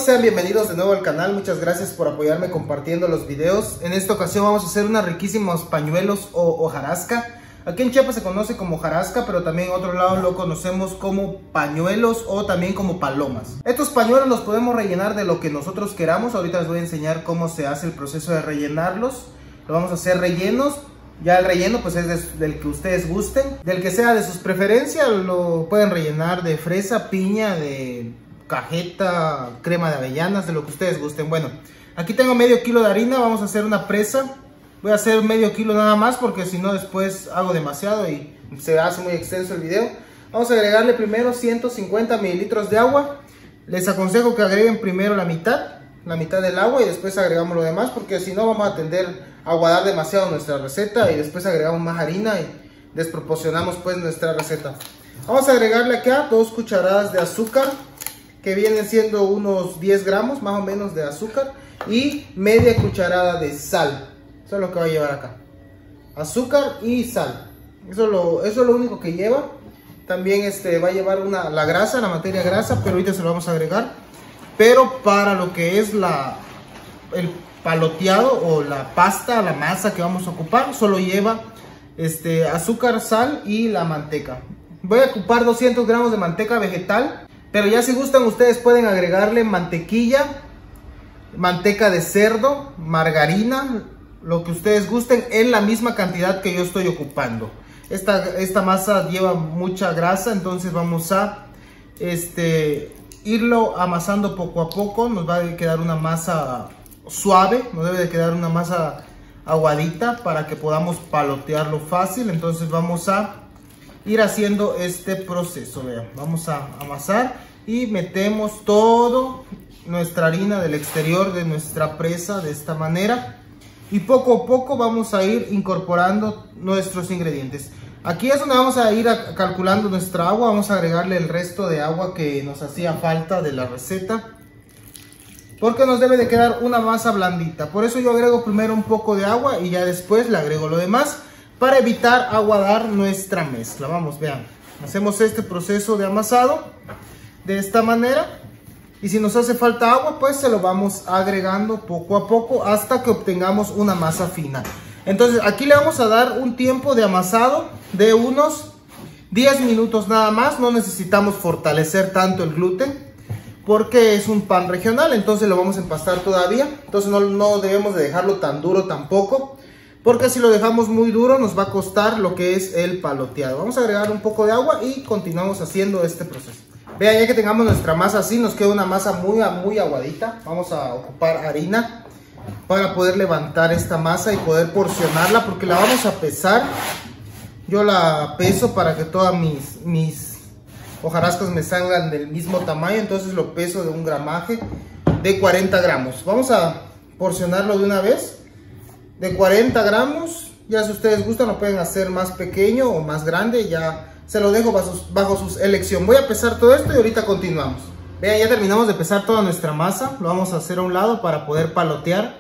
sean bienvenidos de nuevo al canal. Muchas gracias por apoyarme compartiendo los videos. En esta ocasión vamos a hacer unos riquísimos pañuelos o hojarasca. Aquí en Chiapas se conoce como hojarasca, pero también en otro lado lo conocemos como pañuelos o también como palomas. Estos pañuelos los podemos rellenar de lo que nosotros queramos. Ahorita les voy a enseñar cómo se hace el proceso de rellenarlos. Lo vamos a hacer rellenos. Ya el relleno pues es del que ustedes gusten, del que sea de sus preferencias. Lo pueden rellenar de fresa, piña, de cajeta, crema de avellanas, de lo que ustedes gusten. Bueno, aquí tengo medio kilo de harina. Vamos a hacer una presa. Voy a hacer medio kilo nada más porque si no después hago demasiado y se hace muy extenso el video. Vamos a agregarle primero 150 mililitros de agua. Les aconsejo que agreguen primero la mitad del agua y después agregamos lo demás, porque si no vamos a tender a aguadar demasiado nuestra receta y después agregamos más harina y desproporcionamos pues nuestra receta. Vamos a agregarle acá 2 cucharadas de azúcar, que vienen siendo unos 10 gramos más o menos de azúcar, y media cucharada de sal. Eso es lo que va a llevar acá, azúcar y sal. Eso es lo único que lleva. También va a llevar la grasa, la materia grasa, pero ahorita se lo vamos a agregar. Pero para lo que es el paloteado o la pasta, la masa que vamos a ocupar, solo lleva azúcar, sal y la manteca. Voy a ocupar 200 gramos de manteca vegetal, pero ya si gustan ustedes pueden agregarle mantequilla, manteca de cerdo, margarina, lo que ustedes gusten en la misma cantidad que yo estoy ocupando. Esta masa lleva mucha grasa, entonces vamos a irlo amasando poco a poco. Nos va a quedar una masa suave, no debe de quedar una masa aguadita para que podamos palotearlo fácil. Entonces vamos a ir haciendo este proceso. Vean, vamos a amasar y metemos todo nuestra harina del exterior de nuestra presa de esta manera. Y poco a poco vamos a ir incorporando nuestros ingredientes. Aquí es donde vamos a ir calculando nuestra agua. Vamos a agregarle el resto de agua que nos hacía falta de la receta, porque nos debe de quedar una masa blandita. Por eso yo agrego primero un poco de agua y ya después le agrego lo demás, para evitar aguadar nuestra mezcla. Vamos, vean, hacemos este proceso de amasado de esta manera. Y si nos hace falta agua, pues se lo vamos agregando poco a poco hasta que obtengamos una masa fina. Entonces aquí le vamos a dar un tiempo de amasado de unos 10 minutos nada más. No necesitamos fortalecer tanto el gluten porque es un pan regional, entonces lo vamos a empastar todavía. Entonces no debemos de dejarlo tan duro tampoco, porque si lo dejamos muy duro nos va a costar lo que es el paloteado. Vamos a agregar un poco de agua y continuamos haciendo este proceso. Vean, ya que tengamos nuestra masa así, nos queda una masa muy aguadita. Vamos a ocupar harina para poder levantar esta masa y poder porcionarla, porque la vamos a pesar. Yo la peso para que todas mis hojarascas me salgan del mismo tamaño, entonces lo peso de un gramaje de 40 gramos. Vamos a porcionarlo de una vez, de 40 gramos. Ya si ustedes gustan lo pueden hacer más pequeño o más grande, ya se lo dejo bajo su elección. Voy a pesar todo esto y ahorita continuamos. Vean, ya terminamos de pesar toda nuestra masa. Lo vamos a hacer a un lado para poder palotear.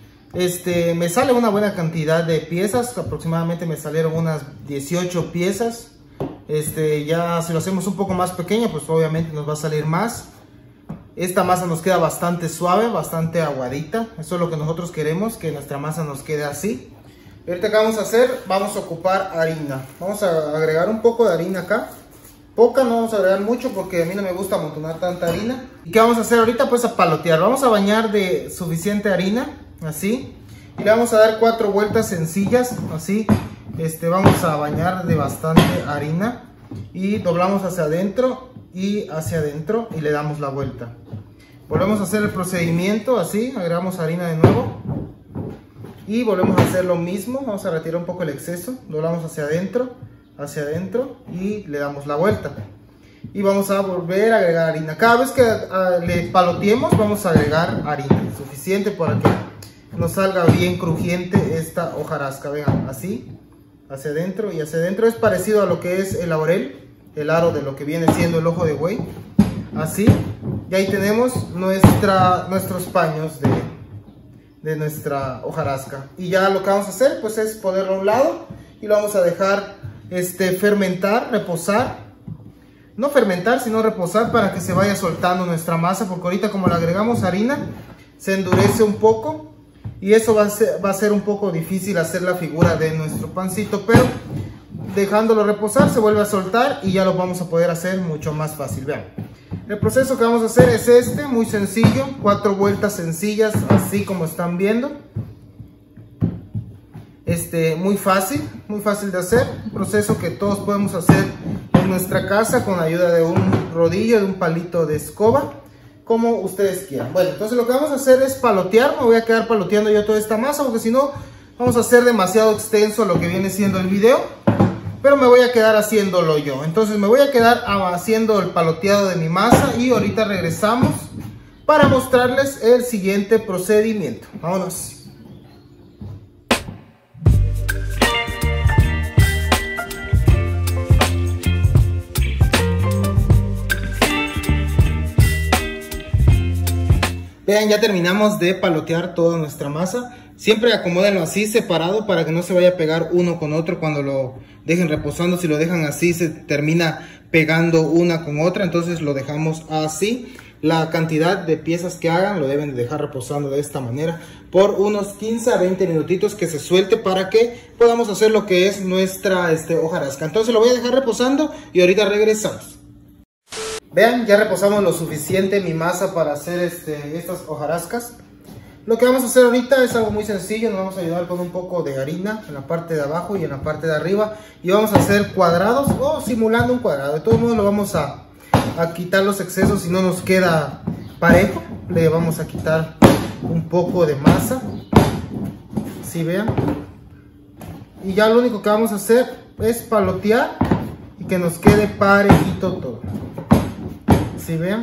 Me sale una buena cantidad de piezas. Aproximadamente me salieron unas 18 piezas. Ya si lo hacemos un poco más pequeño, pues obviamente nos va a salir más. Esta masa nos queda bastante suave, bastante aguadita. Eso es lo que nosotros queremos, que nuestra masa nos quede así. Y ahorita, ¿qué vamos a hacer? Vamos a ocupar harina. Vamos a agregar un poco de harina acá. Poca, no vamos a agregar mucho porque a mí no me gusta amontonar tanta harina. ¿Y qué vamos a hacer ahorita? Pues a palotear. Vamos a bañar de suficiente harina, así. Y le vamos a dar 4 vueltas sencillas, así. Vamos a bañar de bastante harina. Y doblamos hacia adentro y hacia adentro y le damos la vuelta. Volvemos a hacer el procedimiento, así. Agregamos harina de nuevo. Y volvemos a hacer lo mismo. Vamos a retirar un poco el exceso. Doblamos hacia adentro y le damos la vuelta. Y vamos a volver a agregar harina. Cada vez que le paloteemos vamos a agregar harina. Suficiente para que nos salga bien crujiente esta hojarasca. Vean, así. Hacia adentro y hacia adentro. Es parecido a lo que es el laurel. El aro de lo que viene siendo el ojo de buey. Así. Y ahí tenemos nuestros paños de nuestra hojarasca. Y ya lo que vamos a hacer pues es ponerlo a un lado y lo vamos a dejar fermentar, reposar no fermentar, sino reposar para que se vaya soltando nuestra masa, porque ahorita como le agregamos harina, se endurece un poco y eso va a ser un poco difícil hacer la figura de nuestro pancito, pero dejándolo reposar se vuelve a soltar y ya lo vamos a poder hacer mucho más fácil. Vean, el proceso que vamos a hacer es este, muy sencillo, 4 vueltas sencillas, así como están viendo. Muy fácil de hacer, un proceso que todos podemos hacer en nuestra casa con la ayuda de un rodillo, de un palito de escoba, como ustedes quieran. Bueno, entonces lo que vamos a hacer es palotear. Me voy a quedar paloteando yo toda esta masa, porque si no vamos a hacer demasiado extenso lo que viene siendo el video, pero me voy a quedar haciéndolo yo. Entonces me voy a quedar haciendo el paloteado de mi masa y ahorita regresamos para mostrarles el siguiente procedimiento. Vámonos. Vean, ya terminamos de palotear toda nuestra masa. Siempre acomódenlo así separado para que no se vaya a pegar uno con otro cuando lo dejen reposando. Si lo dejan así se termina pegando una con otra, entonces lo dejamos así. La cantidad de piezas que hagan lo deben de dejar reposando de esta manera por unos 15 a 20 minutitos, que se suelte para que podamos hacer lo que es nuestra hojarasca. Entonces lo voy a dejar reposando y ahorita regresamos. Vean, ya reposamos lo suficiente mi masa para hacer estas hojarascas. Lo que vamos a hacer ahorita es algo muy sencillo. Nos vamos a ayudar con un poco de harina en la parte de abajo y en la parte de arriba, y vamos a hacer cuadrados o simulando un cuadrado. De todos modos lo vamos a quitar los excesos. Si no nos queda parejo, le vamos a quitar un poco de masa, ¿sí? Vean, y ya lo único que vamos a hacer es palotear y que nos quede parejito todo. ¿Sí? Vean,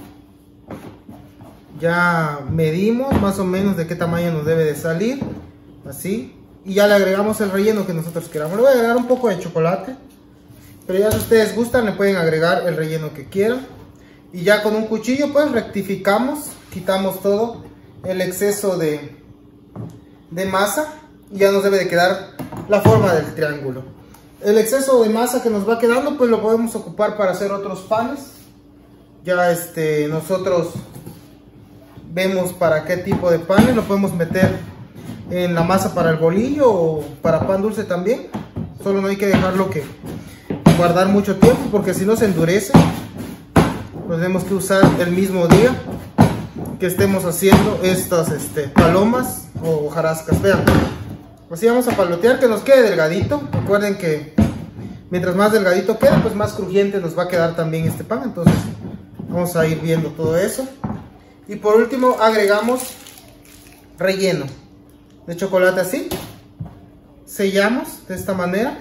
ya medimos más o menos de qué tamaño nos debe de salir, así, y ya le agregamos el relleno que nosotros queramos. Le voy a agregar un poco de chocolate, pero ya si ustedes gustan le pueden agregar el relleno que quieran, y ya con un cuchillo pues rectificamos, quitamos todo el exceso de masa y ya nos debe de quedar la forma del triángulo. El exceso de masa que nos va quedando pues lo podemos ocupar para hacer otros panes. Ya nosotros vemos para qué tipo de panes lo podemos meter en la masa para el bolillo o para pan dulce también. Solo no hay que dejarlo que guardar mucho tiempo, porque si no se endurece. Lo tenemos que usar el mismo día que estemos haciendo estas palomas o hojarascas. Vean, así vamos a palotear que nos quede delgadito. Recuerden que mientras más delgadito quede, pues más crujiente nos va a quedar también este pan. Entonces vamos a ir viendo todo eso. Y por último agregamos relleno de chocolate, así. Sellamos de esta manera.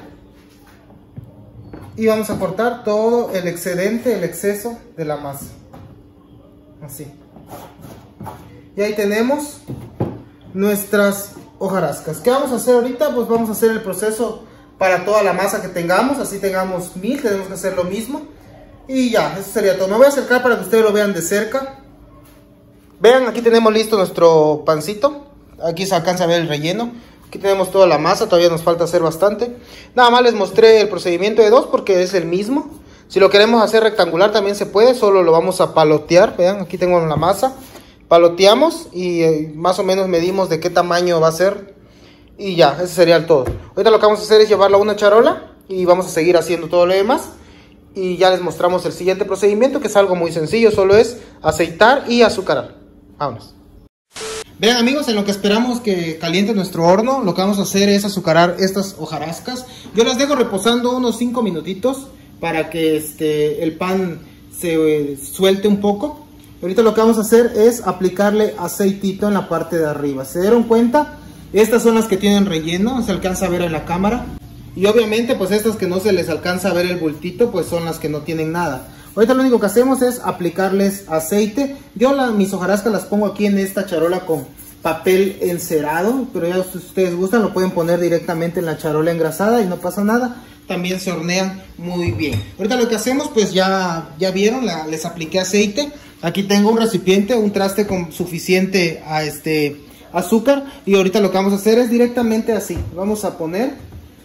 Y vamos a cortar todo el excedente, el exceso de la masa. Así. Y ahí tenemos nuestras hojarascas. ¿Qué vamos a hacer ahorita? Pues vamos a hacer el proceso para toda la masa que tengamos. Así tengamos 1000, tenemos que hacer lo mismo. Y ya, eso sería todo. Me voy a acercar para que ustedes lo vean de cerca. Vean, aquí tenemos listo nuestro pancito. Aquí se alcanza a ver el relleno. Aquí tenemos toda la masa, todavía nos falta hacer bastante. Nada más les mostré el procedimiento de dos porque es el mismo. Si lo queremos hacer rectangular también se puede, solo lo vamos a palotear. Vean, aquí tengo la masa. Paloteamos y más o menos medimos de qué tamaño va a ser. Y ya, eso sería el todo. Ahorita lo que vamos a hacer es llevarlo a una charola y vamos a seguir haciendo todo lo demás. Y ya les mostramos el siguiente procedimiento, que es algo muy sencillo, solo es aceitar y azucarar. Vámonos. Vean amigos, en lo que esperamos que caliente nuestro horno, lo que vamos a hacer es azucarar estas hojarascas. Yo las dejo reposando unos 5 minutitos para que el pan se suelte un poco. Ahorita lo que vamos a hacer es aplicarle aceitito en la parte de arriba. ¿Se dieron cuenta? Estas son las que tienen relleno, se alcanza a ver en la cámara. Y obviamente pues estas que no se les alcanza a ver el bultito, pues son las que no tienen nada. Ahorita lo único que hacemos es aplicarles aceite. Yo mis hojarascas las pongo aquí en esta charola con papel encerado, pero ya si ustedes gustan lo pueden poner directamente en la charola engrasada y no pasa nada. También se hornean muy bien. Ahorita lo que hacemos, pues ya vieron, les apliqué aceite. Aquí tengo un recipiente, un traste con suficiente azúcar. Y ahorita lo que vamos a hacer es directamente así. Vamos a poner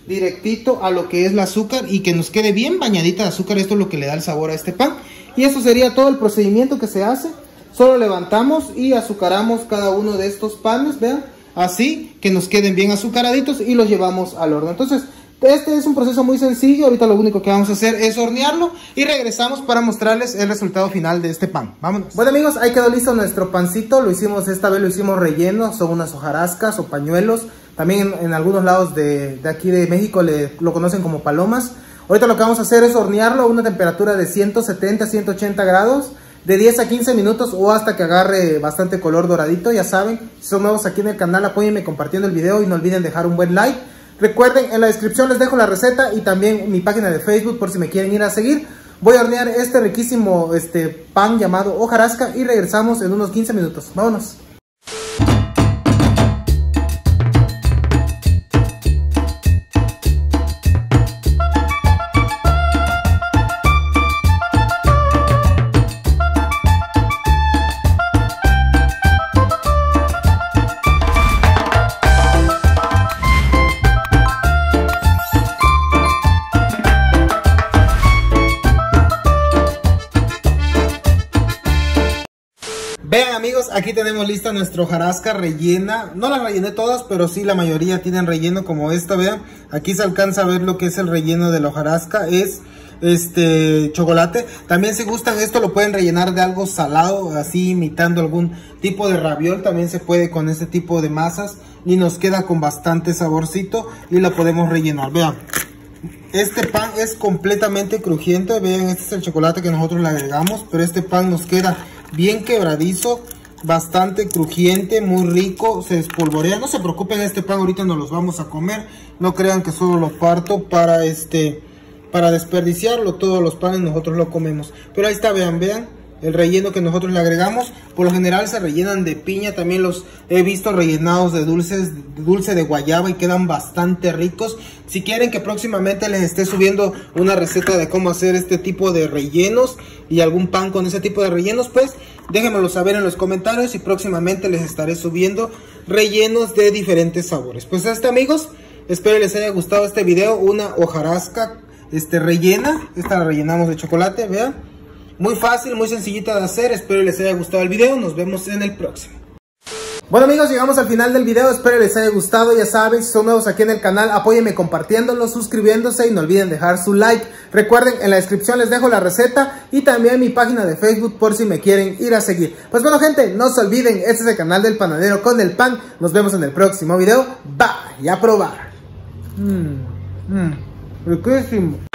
directito a lo que es el azúcar y que nos quede bien bañadita de azúcar. Esto es lo que le da el sabor a este pan. Y esto sería todo el procedimiento que se hace. Solo levantamos y azucaramos cada uno de estos panes, vean, así que nos queden bien azucaraditos y los llevamos al horno. Entonces, este es un proceso muy sencillo. Ahorita lo único que vamos a hacer es hornearlo y regresamos para mostrarles el resultado final de este pan. Vámonos. Bueno amigos, ahí quedó listo nuestro pancito. Lo hicimos, esta vez lo hicimos relleno. Son unas hojarascas o pañuelos. También en algunos lados de aquí de México lo conocen como palomas. Ahorita lo que vamos a hacer es hornearlo a una temperatura de 170 a 180 grados. De 10 a 15 minutos o hasta que agarre bastante color doradito. Ya saben, si son nuevos aquí en el canal, apóyenme compartiendo el video y no olviden dejar un buen like. Recuerden, en la descripción les dejo la receta y también mi página de Facebook por si me quieren ir a seguir. Voy a hornear este riquísimo pan llamado hojarasca y regresamos en unos 15 minutos. Vámonos. Vean amigos, aquí tenemos lista nuestra hojarasca rellena. No la rellené todas, pero sí la mayoría tienen relleno como esta, vean. Aquí se alcanza a ver lo que es el relleno de la hojarasca, es chocolate. También si gustan esto lo pueden rellenar de algo salado, así imitando algún tipo de raviol. También se puede con este tipo de masas y nos queda con bastante saborcito y la podemos rellenar, vean. Este pan es completamente crujiente, vean, este es el chocolate que nosotros le agregamos, pero este pan nos queda bien quebradizo, bastante crujiente, muy rico, se espolvorea. No se preocupen, este pan ahorita nos los vamos a comer, no crean que solo lo parto para desperdiciarlo. Todos los panes nosotros lo comemos, pero ahí está, vean el relleno que nosotros le agregamos. Por lo general se rellenan de piña, también los he visto rellenados de dulce de guayaba y quedan bastante ricos. Si quieren que próximamente les esté subiendo una receta de cómo hacer este tipo de rellenos y algún pan con ese tipo de rellenos, pues déjenmelo saber en los comentarios y próximamente les estaré subiendo rellenos de diferentes sabores. Pues amigos, espero les haya gustado este video, una hojarasca rellena. Esta la rellenamos de chocolate, vean. Muy fácil, muy sencillita de hacer. Espero les haya gustado el video. Nos vemos en el próximo. Bueno amigos, llegamos al final del video. Espero les haya gustado. Ya saben, si son nuevos aquí en el canal, apóyenme compartiéndolo, suscribiéndose y no olviden dejar su like. Recuerden, en la descripción les dejo la receta y también mi página de Facebook por si me quieren ir a seguir. Pues bueno gente, no se olviden, este es el canal del panadero con el pan. Nos vemos en el próximo video. Bye, y a probar. Riquísimo.